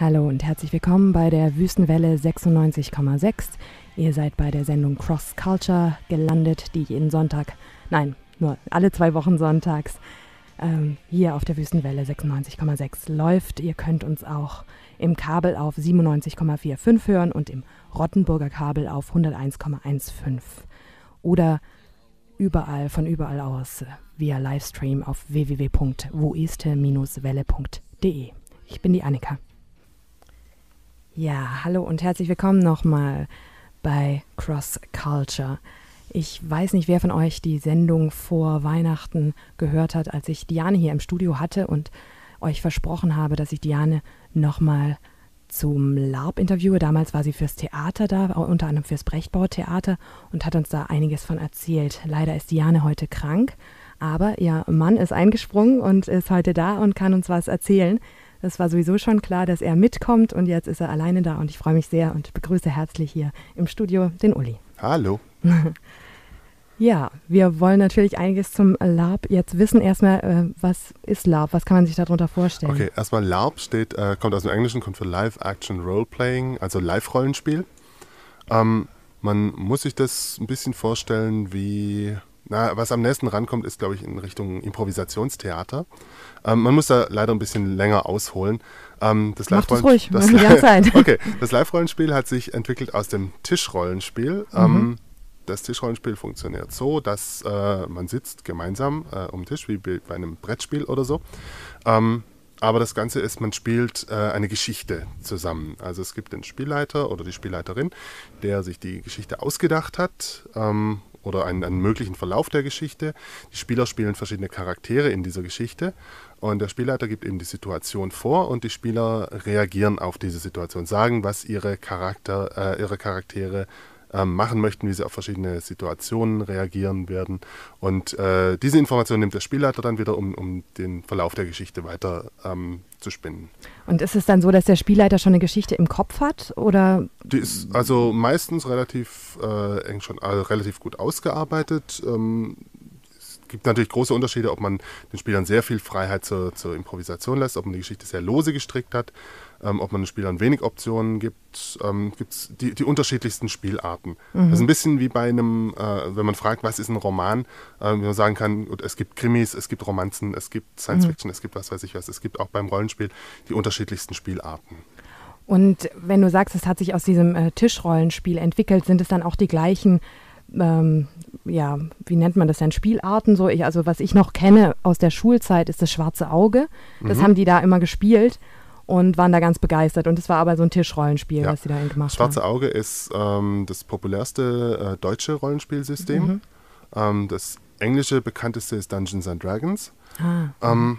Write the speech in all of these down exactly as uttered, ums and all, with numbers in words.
Hallo und herzlich willkommen bei der Wüstenwelle sechsundneunzig Komma sechs. Ihr seid bei der Sendung Cross Culture gelandet, die jeden Sonntag, nein, nur alle zwei Wochen sonntags ähm, hier auf der Wüstenwelle sechsundneunzig Komma sechs läuft. Ihr könnt uns auch im Kabel auf siebenundneunzig Komma fünfundvierzig hören und im Rottenburger Kabel auf hunderteins Komma fünfzehn. Oder überall, von überall aus via Livestream auf w w w punkt woiste welle punkt de. Ich bin die Annika. Ja, hallo und herzlich willkommen nochmal bei Cross Culture. Ich weiß nicht, wer von euch die Sendung vor Weihnachten gehört hat, als ich Diane hier im Studio hatte und euch versprochen habe, dass ich Diane nochmal zum LARP interviewe. Damals war sie fürs Theater da, unter anderem fürs Brechtbauer-Theater und hat uns da einiges von erzählt. Leider ist Diane heute krank, aber ihr Mann ist eingesprungen und ist heute da und kann uns was erzählen. Das war sowieso schon klar, dass er mitkommt und jetzt ist er alleine da und ich freue mich sehr und begrüße herzlich hier im Studio den Uli. Hallo. Ja, wir wollen natürlich einiges zum LARP jetzt wissen. Erstmal, äh, was ist LARP? Was kann man sich darunter vorstellen? Okay, erstmal LARP steht, äh, kommt aus dem Englischen, kommt für Live Action Role Playing, also Live-Rollenspiel. Ähm, man muss sich das ein bisschen vorstellen wie... Na, was am nächsten rankommt, ist, glaube ich, in Richtung Improvisationstheater. Ähm, man muss da leider ein bisschen länger ausholen. Ähm, das Mach das ruhig, das, die Zeit. Okay, das Live-Rollenspiel hat sich entwickelt aus dem Tischrollenspiel. Mhm. Ähm, das Tischrollenspiel funktioniert so, dass äh, man sitzt gemeinsam äh, um den Tisch, wie bei einem Brettspiel oder so. Ähm, aber das Ganze ist, man spielt äh, eine Geschichte zusammen. Also es gibt den Spielleiter oder die Spielleiterin, der sich die Geschichte ausgedacht hat, ähm, oder einen, einen möglichen Verlauf der Geschichte. Die Spieler spielen verschiedene Charaktere in dieser Geschichte und der Spielleiter gibt eben die Situation vor und die Spieler reagieren auf diese Situation, sagen, was ihre, Charakter, äh, ihre Charaktere äh, machen möchten, wie sie auf verschiedene Situationen reagieren werden. Und äh, diese Information nimmt der Spielleiter dann wieder, um, um den Verlauf der Geschichte weiter ähm, zu spinnen. Und ist es dann so, dass der Spielleiter schon eine Geschichte im Kopf hat? Oder? Die ist also meistens relativ äh, eng schon äh, relativ gut ausgearbeitet. Ähm, es gibt natürlich große Unterschiede, ob man den Spielern sehr viel Freiheit zur, zur Improvisation lässt, ob man die Geschichte sehr lose gestrickt hat, ähm, ob man den Spielern wenig Optionen gibt. Ähm, gibt es die, die unterschiedlichsten Spielarten. Mhm. Das ist ein bisschen wie bei einem, äh, wenn man fragt, was ist ein Roman, äh, wie man sagen kann, es gibt Krimis, es gibt Romanzen, es gibt Science Fiction, mhm. es gibt was weiß ich was. Es gibt auch beim Rollenspiel die unterschiedlichsten Spielarten. Und wenn du sagst, es hat sich aus diesem äh, Tischrollenspiel entwickelt, sind es dann auch die gleichen, ähm, ja, wie nennt man das denn, Spielarten? So, ich, also was ich noch kenne aus der Schulzeit ist das Schwarze Auge. Das mhm. haben die da immer gespielt und waren da ganz begeistert. Und es war aber so ein Tischrollenspiel, ja. was sie da gemacht Schwarze haben. Auge ist ähm, das populärste äh, deutsche Rollenspielsystem. Mhm. Ähm, das englische bekannteste ist Dungeons and Dragons. Ah. Ähm,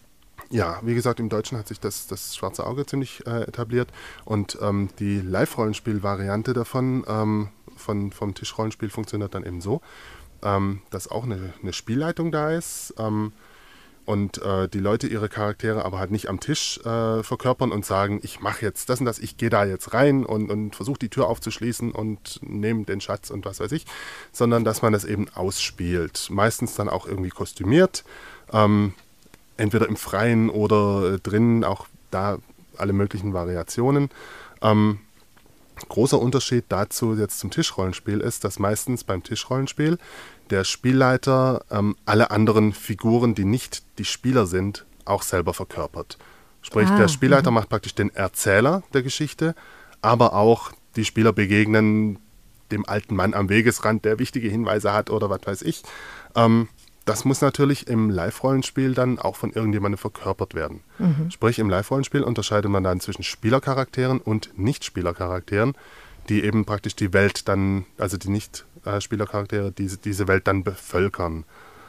Ja, wie gesagt, im Deutschen hat sich das, das Schwarze Auge ziemlich äh, etabliert und ähm, die Live-Rollenspiel-Variante davon, ähm, von, vom Tischrollenspiel funktioniert dann eben so, ähm, dass auch eine, eine Spielleitung da ist ähm, und äh, die Leute ihre Charaktere aber halt nicht am Tisch äh, verkörpern und sagen, ich mache jetzt das und das, ich gehe da jetzt rein und, und versuche die Tür aufzuschließen und nehme den Schatz und was weiß ich, sondern dass man das eben ausspielt, meistens dann auch irgendwie kostümiert, ähm, entweder im Freien oder äh, drinnen, auch da alle möglichen Variationen. Ähm, großer Unterschied dazu jetzt zum Tischrollenspiel ist, dass meistens beim Tischrollenspiel der Spielleiter ähm, alle anderen Figuren, die nicht die Spieler sind, auch selber verkörpert. Sprich, ah, der Spielleiter m- macht praktisch den Erzähler der Geschichte, aber auch die Spieler begegnen dem alten Mann am Wegesrand, der wichtige Hinweise hat oder was weiß ich. Ähm, Das muss natürlich im Live-Rollenspiel dann auch von irgendjemandem verkörpert werden. Mhm. Sprich, im Live-Rollenspiel unterscheidet man dann zwischen Spielercharakteren und Nicht-Spielercharakteren, die eben praktisch die Welt dann, also die Nicht-Spielercharaktere, diese, diese Welt dann bevölkern.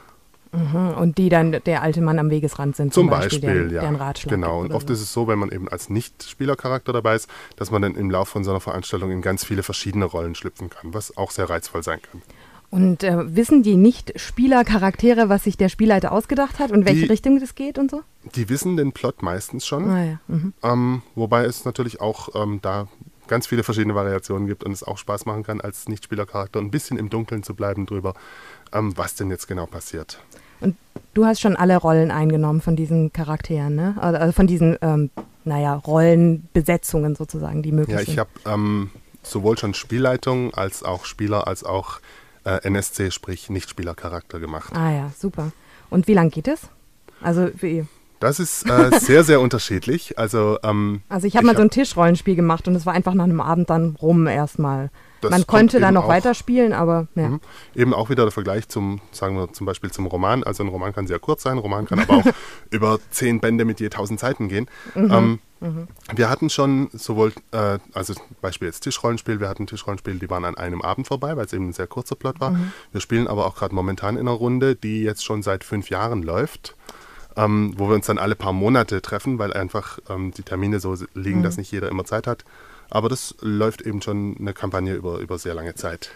Mhm. Und die dann der alte Mann am Wegesrand sind, zum, zum Beispiel, Beispiel ja. deren Ratschlag. Genau, und oft so. Ist es so, wenn man eben als Nicht-Spielercharakter dabei ist, dass man dann im Laufe von so einer Veranstaltung in ganz viele verschiedene Rollen schlüpfen kann, was auch sehr reizvoll sein kann. Und äh, wissen die Nicht-Spieler-Charaktere, was sich der Spielleiter ausgedacht hat und welche die, Richtung das geht und so? Die wissen den Plot meistens schon, ah, ja. mhm. ähm, wobei es natürlich auch ähm, da ganz viele verschiedene Variationen gibt und es auch Spaß machen kann, als Nicht-Spieler-Charakter ein bisschen im Dunkeln zu bleiben drüber, ähm, was denn jetzt genau passiert. Und du hast schon alle Rollen eingenommen von diesen Charakteren, ne? Also von diesen, ähm, naja, Rollenbesetzungen sozusagen, die möglich Ja, sind. ich habe ähm, sowohl schon Spielleitung als auch Spieler, als auch äh, N S C, sprich Nichtspielercharakter gemacht. Ah ja, super. Und wie lang geht es? Also wie... Das ist äh, sehr, sehr unterschiedlich. Also, ähm, Also ich habe mal so ein Tischrollenspiel gemacht und es war einfach nach einem Abend dann rum erstmal. Das Man kommt konnte dann eben noch auch- weiterspielen, aber ja. Mhm. Eben auch wieder der Vergleich zum, sagen wir zum Beispiel zum Roman. Also ein Roman kann sehr kurz sein, ein Roman kann aber auch über zehn Bände mit je tausend Seiten gehen. Ähm, Wir hatten schon sowohl, äh, also Beispiel jetzt Tischrollenspiel, wir hatten Tischrollenspiele, die waren an einem Abend vorbei, weil es eben ein sehr kurzer Plot war. Wir spielen aber auch gerade momentan in einer Runde, die jetzt schon seit fünf Jahren läuft. Ähm, wo wir uns dann alle paar Monate treffen, weil einfach ähm, die Termine so liegen, dass nicht jeder immer Zeit hat. Aber das läuft eben schon eine Kampagne über, über sehr lange Zeit.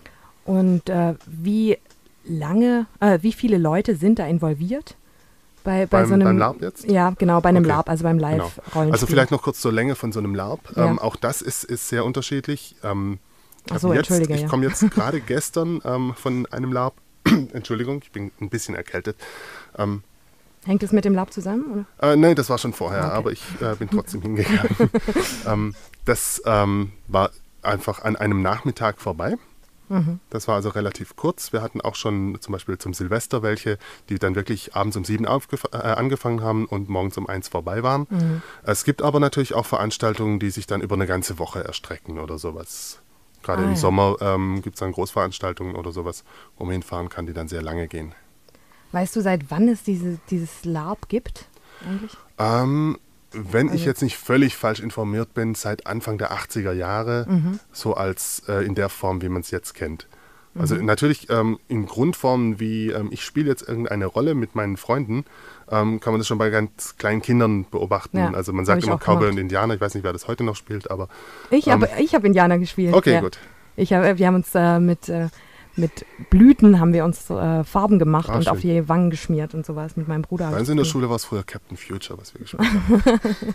Und äh, wie lange, äh, wie viele Leute sind da involviert? Bei, bei Beim, so einem, beim LARP jetzt? Ja, genau, bei einem Okay. LARP, also beim Genau. Live-Rollenspiel. Also vielleicht noch kurz zur Länge von so einem LARP. Ja. Ähm, auch das ist, ist sehr unterschiedlich. Ähm, Ach so, hab jetzt, entschuldige, ich ja. komme jetzt gerade gestern ähm, von einem LARP. Entschuldigung, ich bin ein bisschen erkältet. Ähm, Hängt es mit dem LARP zusammen? Oder? Äh, nein, das war schon vorher, Okay. aber ich äh, bin trotzdem hingegangen. ähm, das ähm, war einfach an einem Nachmittag vorbei. Mhm. Das war also relativ kurz. Wir hatten auch schon zum Beispiel zum Silvester welche, die dann wirklich abends um sieben aufgef- äh, angefangen haben und morgens um eins vorbei waren. Mhm. Es gibt aber natürlich auch Veranstaltungen, die sich dann über eine ganze Woche erstrecken oder sowas. Gerade Ah, im ja. Sommer ähm, gibt es dann Großveranstaltungen oder sowas, wo man hinfahren kann, die dann sehr lange gehen. Weißt du, seit wann es diese, dieses LARP gibt eigentlich? Ähm, wenn ich Also- jetzt nicht völlig falsch informiert bin, seit Anfang der achtziger Jahre, Mhm. so als äh, in der Form, wie man es jetzt kennt. Also natürlich ähm, in Grundformen wie ähm, ich spiele jetzt irgendeine Rolle mit meinen Freunden, ähm, kann man das schon bei ganz kleinen Kindern beobachten. Ja, also man hab sagt ich immer auch Cowboy gemacht. und Indianer, ich weiß nicht, wer das heute noch spielt, aber Ich Ähm, habe ich hab Indianer gespielt. okay, ja. gut. Ich hab, wir haben uns äh, mit, äh, mit Blüten haben wir uns äh, Farben gemacht Ah, und schön. auf die Wangen geschmiert und sowas mit meinem Bruder. Bei hab uns ich in der gespielt. Schule war es früher Captain Future, was wir gespielt haben.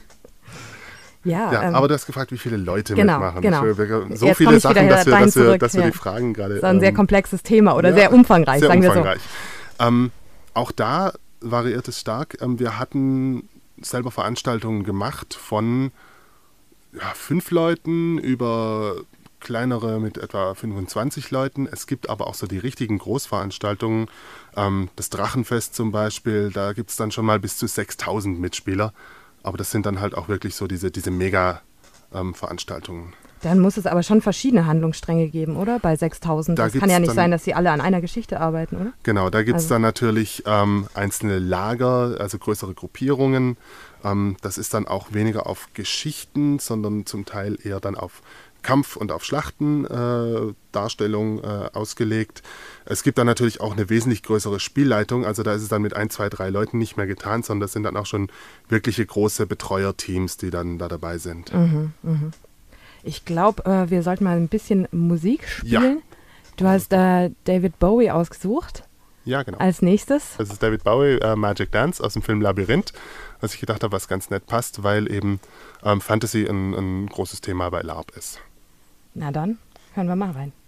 Ja, Ja, ähm, aber du hast gefragt, wie viele Leute genau, mitmachen. genau. Ich, wir, so Jetzt komm viele ich wieder Sachen, dass wir, dahin dass wir, zurück, dass wir ja. die Fragen gerade... das ist ein sehr ähm, komplexes Thema oder ja, sehr umfangreich, sehr sagen wir umfangreich. Ähm, auch da variiert es stark. Ähm, wir hatten selber Veranstaltungen gemacht von ja, fünf Leuten über kleinere mit etwa fünfundzwanzig Leuten. Es gibt aber auch so die richtigen Großveranstaltungen. Ähm, das Drachenfest zum Beispiel, da gibt es dann schon mal bis zu sechstausend Mitspieler. Aber das sind dann halt auch wirklich so diese, diese Mega-Veranstaltungen. so. Dann muss es aber schon verschiedene Handlungsstränge geben, oder? Bei sechstausend. Da Das kann gibt's ja nicht dann- sein, dass sie alle an einer Geschichte arbeiten, oder? Genau, da gibt es Also- dann natürlich ähm, einzelne Lager, also größere Gruppierungen. Ähm, das ist dann auch weniger auf Geschichten, sondern zum Teil eher dann auf Kampf- und auf Schlachtendarstellung äh, Darstellung, äh, ausgelegt. Es gibt dann natürlich auch eine wesentlich größere Spielleitung, also da ist es dann mit ein, zwei, drei Leuten nicht mehr getan, sondern das sind dann auch schon wirkliche große Betreuerteams, die dann da dabei sind. Ich glaube, äh, wir sollten mal ein bisschen Musik Ja. spielen. Du hast äh, David Bowie ausgesucht Ja, genau. als nächstes. Das ist David Bowie, äh, Magic Dance aus dem Film Labyrinth, was ich gedacht habe, was ganz nett passt, weil eben ähm, Fantasy ein, ein großes Thema bei LARP ist. Na dann, hören wir mal rein.